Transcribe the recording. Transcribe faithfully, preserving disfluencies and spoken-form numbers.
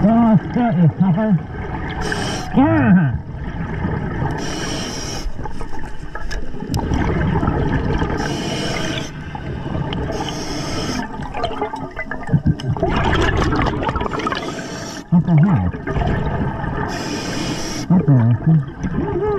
Oh shit, you sucker. Ah! What the hell? That's awesome.